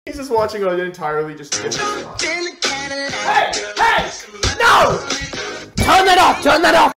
He's just watching an entirely just. Hey! No! Turn that off! Turn that off!